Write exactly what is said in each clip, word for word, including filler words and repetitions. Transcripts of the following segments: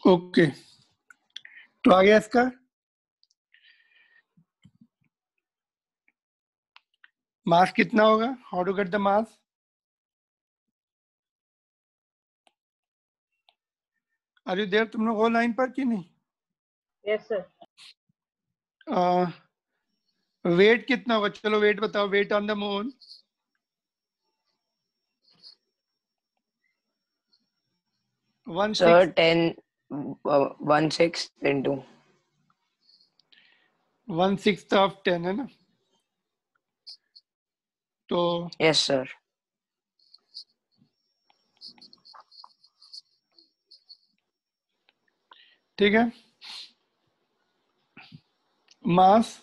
Okay, तो आ गया इसका मास कितना होगा? How to get the mass? Are you there? तुम लोग हो लाइन पर कि नहीं? Yes sir. वेट कितना होगा? चलो वेट बताओ, wait on the moon. One Sir, six ten, uh, one sixth into. One six of ten है ना? तो Yes, sir. ठीक है, mass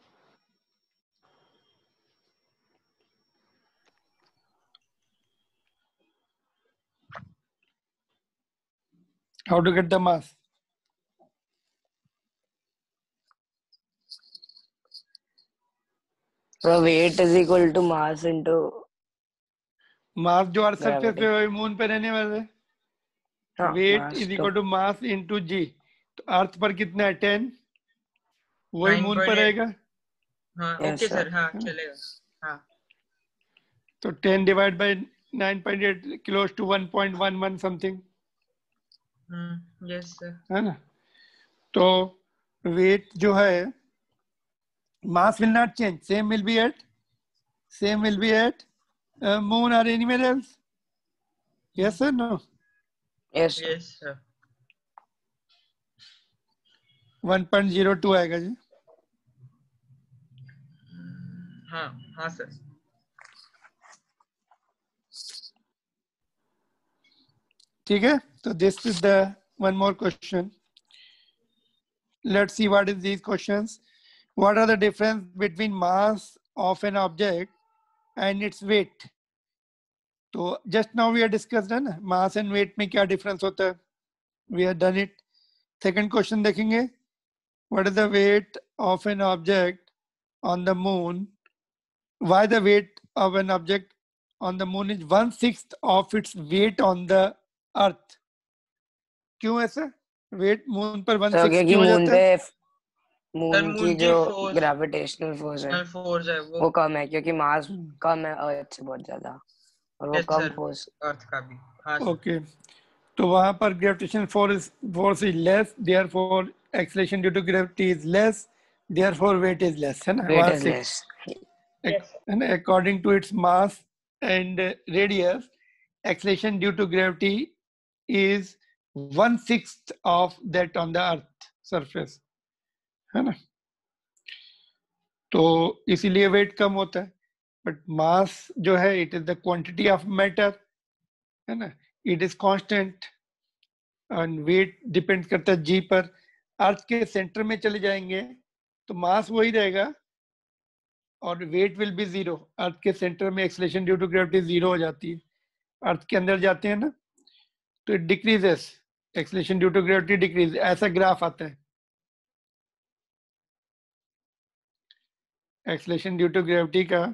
how to get the mass? So weight is equal to mass into mass जो earth surface gravity. पे वही moon पे रहने वाले। हाँ, वेट mass इज तो equal to mass into g. तो अर्थ पर कितना है? टेन, वही नाइन मून पॉइंट पर एट। रहेगा। हाँ Yes, ओके sir. सर, हाँ चलेगा। हाँ तो ten divide by nine point eight close to one point one one something, hmm yes sir. है ना? तो वेट जो है, mass will not change, same will be at same will be at moon और anywhere else. Yes sir? No? Yes, sir. Yes sir. One point zero two आएगा जी। हाँ हाँ सर। ठीक है, तो this is the one more question. Let's see what is these questions. What are the difference between mass of an object and its weight? तो just now we are discussed है ना, mass and weight में क्या difference होता है? We have done it. Second question देखेंगे, what is the weight of an object on the moon? Why the weight of an object on the moon is one sixth of its weight on the earth? क्यों ऐसा? weight moon पर one तो sixth क्योंकि क्यों हो moon जाता पे है? सर मून मून की की जो फोर्स ग्रेविटेशनल फोर्स है फोर्स है वो। वो कम है क्योंकि मास कम है अर्थ से बहुत ज्यादा, और वो यस कम सर, फोर्स। अर्थ का भी। हाँ सर। ओके, तो वहां पर gravitation force force is less, therefore acceleration due to gravity is less, therefore weight is less, है ना? Weight one is six, less. Yes sir. and according to its mass and radius, acceleration due to gravity is one sixth of that on the earth surface, है ना? तो इसीलिए wait कम होता है। But mass जो है, it is the quantity of matter, है ना? It is constant and weight depend करता है जी पर। अर्थ के सेंटर में चले जाएंगे तो मास वही रहेगा और weight will be zero. Earth के सेंटर में acceleration due to gravity zero हो जाती है। अर्थ के अंदर जाते हैं ना तो it decreases, acceleration due to gravity decrease, ऐसा ग्राफ आता है एक्सेलरेशन ड्यू टू ग्रेविटी का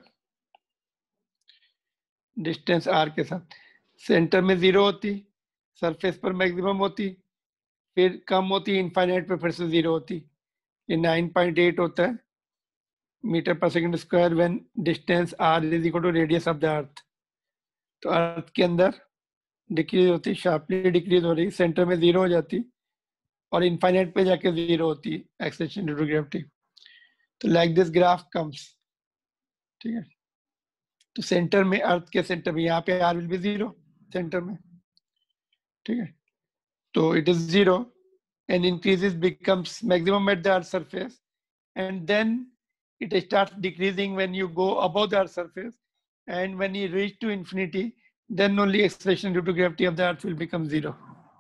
डिस्टेंस आर के साथ। सेंटर में जीरो होती, सरफेस पर मैक्सिमम होती, फिर कम होती, इनफाइनाइट पे फिर से जीरो होती। ये नाइन पॉइंट एट होता है metre per second square when distance r is equal to radius of the earth. तो अर्थ के अंदर डिक्रीज होती, शार्पली डिक्रीज हो रही, सेंटर में जीरो हो जाती और इनफाइनाइट पे जाके जीरो होती है एक्सेलरेशन ड्यू टू ग्रेविटी। तो लाइक दिस ग्राफ कम्स, ठीक है? तो सेंटर में, अर्थ के सेंटर में, यहाँ पे r will be zero centre में, ठीक है? तो it is zero and increases becomes maximum at the earth surface, and then it starts decreasing when you go above the earth surface, and when you reach to infinity, then only acceleration due to gravity of the earth will become zero.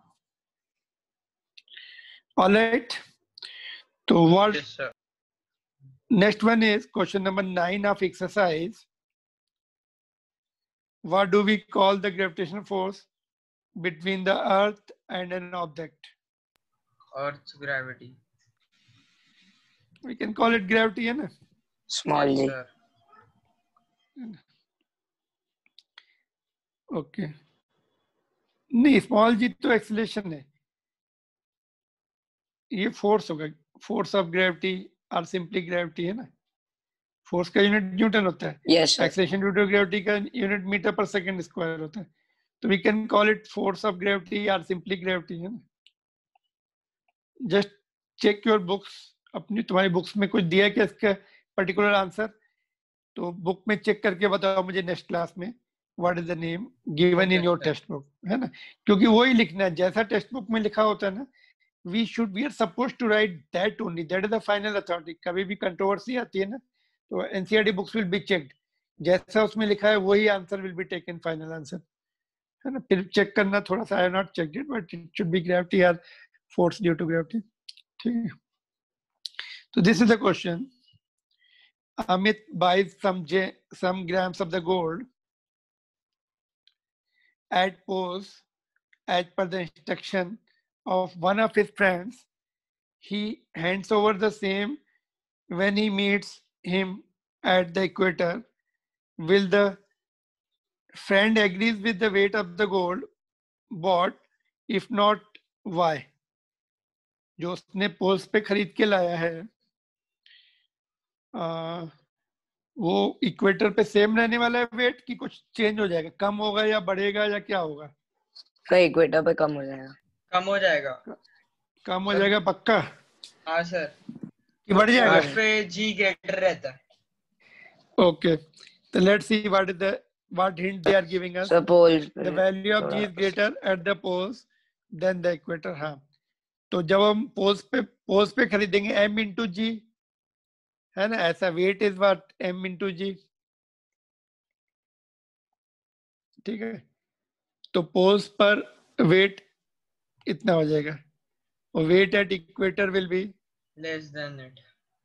All right, so what yes sir. next one is question number nine of exercise. What do we call the gravitational force between the earth and an object? Earth gravity. We can call it gravity, है ना? Small yes जी। Sir. Okay, नहीं, small g तो acceleration है, ये force होगा, force of gravity और simply gravity है ना, फोर्स का यूनिट न्यूटन होता है, Yes, sir. Acceleration due to gravity का unit metre per second square होता है, तो we can call it force of gravity और सिंपली ग्रेविटी है ना। जस्ट चेक योर बुक्स, अपनी तुम्हारी बुक्स में कुछ दिया है क्या इसका पर्टिकुलर आंसर, तो बुक में चेक करके बताओ मुझे नेक्स्ट क्लास में what is the name given in your text book, है ना, क्योंकि वही लिखना है जैसा टेक्स्ट बुक में लिखा होता है ना, we should we are supposed to write that only, that is the final authority. कभी भी कंट्रोवर्सी आती है ना तो NCERT books will be checked, जैसा उसमें लिखा है वही answer will be taken final answer, है ना। फिर चेक करना थोड़ा सा, I have not checked it but it should be gravity और फोर्स ड्यू टू ग्रेविटी, ठीक है। तो this is the question, Amit buys some j some grams of the gold at pose as per the instruction of one of his friends. He hands over the same when he meets him at the equator. Will the friend agrees with the weight of the gold bought? If not, why? जो उसने pose पे खरीद के लाया है, आ, वो equator पे same रहने वाला है वेट कि कुछ चेंज हो जाएगा, कम होगा या बढ़ेगा या क्या होगा? सर इक्वेटर पे कम हो जाएगा। कम हो जाएगा। कम हो जाएगा पक्का? हाँ सर। कि बढ़ जाएगा? उस पे जी ग्रेटर रहता है। ओके, तो let's see what is the what hint they are giving us. Suppose the value of g is greater at the pole than the equator. हाँ, तो जब हम पोज पे पोज पे खरीदेंगे m इंटू जी, है ना, ऐसा weight is what m into g, ठीक है। तो पोज पर वेट इतना हो जाएगा और weight at equator will be less than it,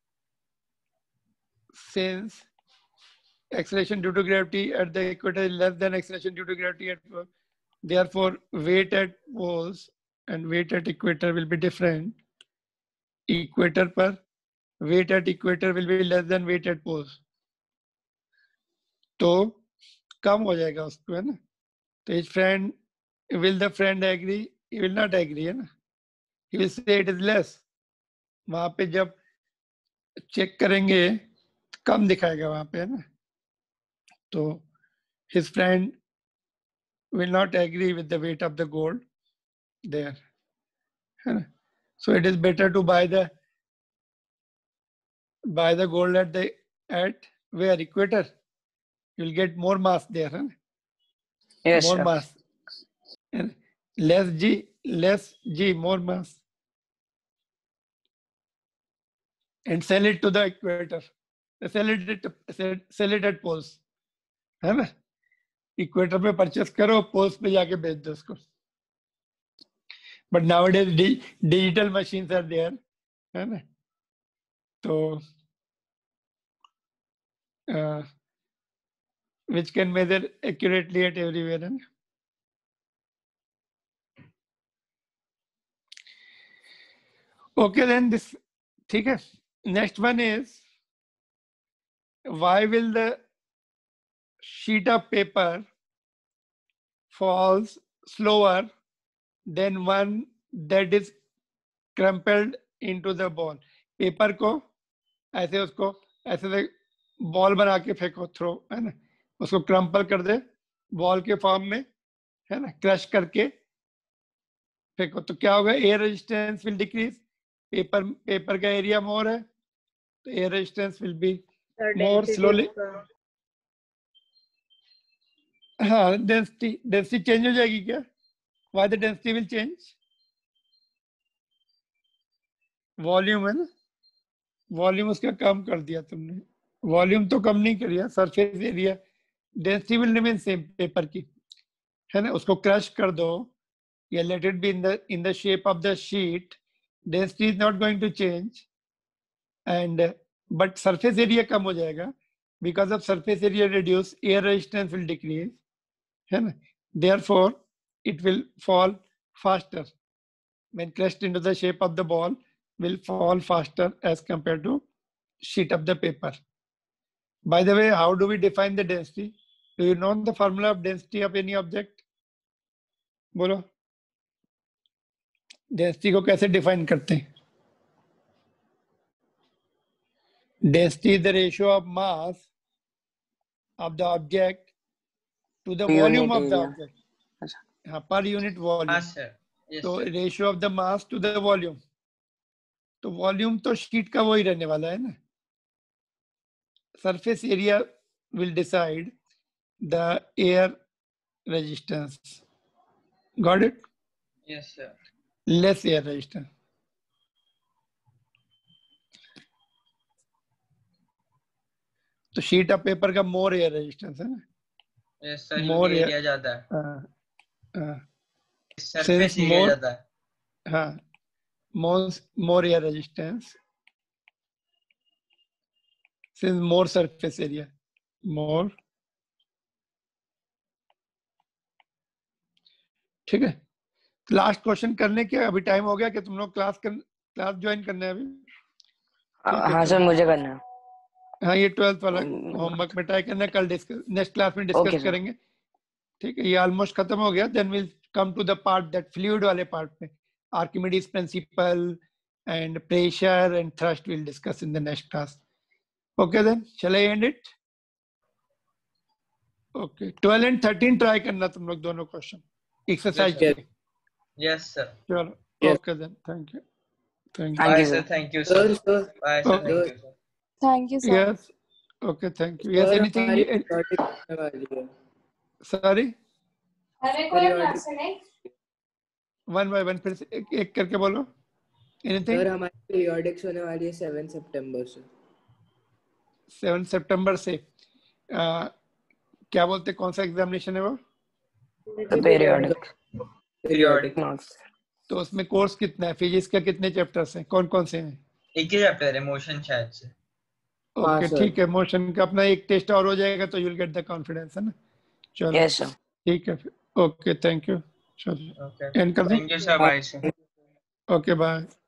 since acceleration due to gravity at the equator is less than acceleration due to gravity at pole, therefore weight at poles and weight at equator will be different. Equator पर weight at equator will be less than weight at poles, तो कम हो जाएगा उसको, है ना। तो his friend, will the friend agree? He will not agree, है ना, he will say it is less. वहां पे जब चेक करेंगे कम दिखाएगा वहां पे, है ना, तो his friend will not agree with the weight of the gold there, है ना। So it is better to buy the buy the gold at the at where equator, you'll get more mass there, है ना, Yes, more sir. mass, and less g less g more mass, and sell it to the equator, sell it sell, sell it at poles, है ना, equator पे purchase करो, poles पे जाके बेच दो उसको। But nowadays digital machines are there, है ना, तो uh, which can measure accurately at everywhere, है ना। Okay, then this, ठीक है। Next one is, why will the sheet of paper falls slower than one that is crumpled into the ball? Paper को ऐसे उसको ऐसे बॉल बना के फेंको, थ्रो, है ना, उसको क्रम्पल कर दे बॉल के फॉर्म में, है ना, क्रश करके फेंको, तो क्या होगा? Air resistance will decrease, paper paper का एरिया मोर है तो air resistance will be more slowly. हाँ, डेंसिटी डेंसिटी चेंज हो जाएगी क्या? Why the density will change? Volume, है ना, वॉल्यूम उसका कम कर दिया तुमने, वॉल्यूम तो कम नहीं करिया, surface area, density will remain same paper की, है ना, उसको क्रश कर दो या let it be in the in the shape of the sheet, density is not going to change and but surface area कम हो जाएगा, because of surface area reduce, air resistance will decrease, है ना, therefore it will fall faster when crushed into the shape of the ball, will fall faster as compared to sheet of the paper. By the way, how do we define the density? Do you know the formula of density of any object? बोलो, density को कैसे define करते हैं? Density is the ratio of mass of the object to the Unit volume of the area. object. अच्छा, हाँ, per unit हाँ volume. Sir yes तो sir ratio of the mass to the volume, तो volume तो sheet का वही रहने वाला है ना. Surface area will decide the air resistance. Got it? Yes sir less air resistance. तो शीट ऑफ पेपर का मोर एयर रेजिस्टेंस है ना. यस सर More क्योंकि air- एरिया ज्यादा है, हाँ, हाँ, सरफेस since एरिया more- ज्यादा है. हाँ, more more air resistance since more surface area, more. ठीक है. लास्ट क्वेश्चन करने के अभी टाइम हो गया कि तुम लोग क्लास कर क्लास ज्वाइन करना है अभी? ठीक है, हाँ चलो. सर मुझे करना है. हाँ, ये ट्वेल्थ वाला हम्म, होमवर्क में ट्राई करना है. कल डिस्कस नेक्स्ट क्लास में Okay, डिस्कस sir. करेंगे. ठीक है, ये ऑलमोस्ट खत्म हो गया. Then will come to the part that fluid वाले पार्ट में Archimedes principle and pressure and thrust will discuss in the next class. Okay then, shall I end it? Okay, twelve and thirteen try करना तुम लोग दोनों question exercise Yes, k. Yes sir. चलो, Yes. Okay then, thank you. Thank Thank bye you, sir, sir. Thank you Sir, sir. sir, bye sir, Okay. Thank you sir. Thank you, you. sir. Yes, okay, thank you. Yes, sir, anything? हमारी periodic होने वाली है. Sorry, Periodic. One by one फिर से एक, एक करके बोलो. एनीथिंग? Sir, हमारी periodics होने वाली है सेवन सितंबर से. सेवन सितंबर से. आ, क्या बोलते, कौन सा एग्जामिनेशन है वो? The periodic Periodic. marks. तो उसमें कोर्स कितना है? फिजिक्स का कितने चैप्टर्स हैं? कौन कौन से हैं? एक ही चैप्टर है मोशन शायद से. हाँ, ओके, sir. ठीक है. मोशन का अपना एक टेस्ट और हो जाएगा तो you will get the confidence, है ना. चलो, Yes, sir. ठीक है फिर. Okay, thank you. चलो, ओके, एंड कर दो. Thank you sir. Bye sir. Okay, bye.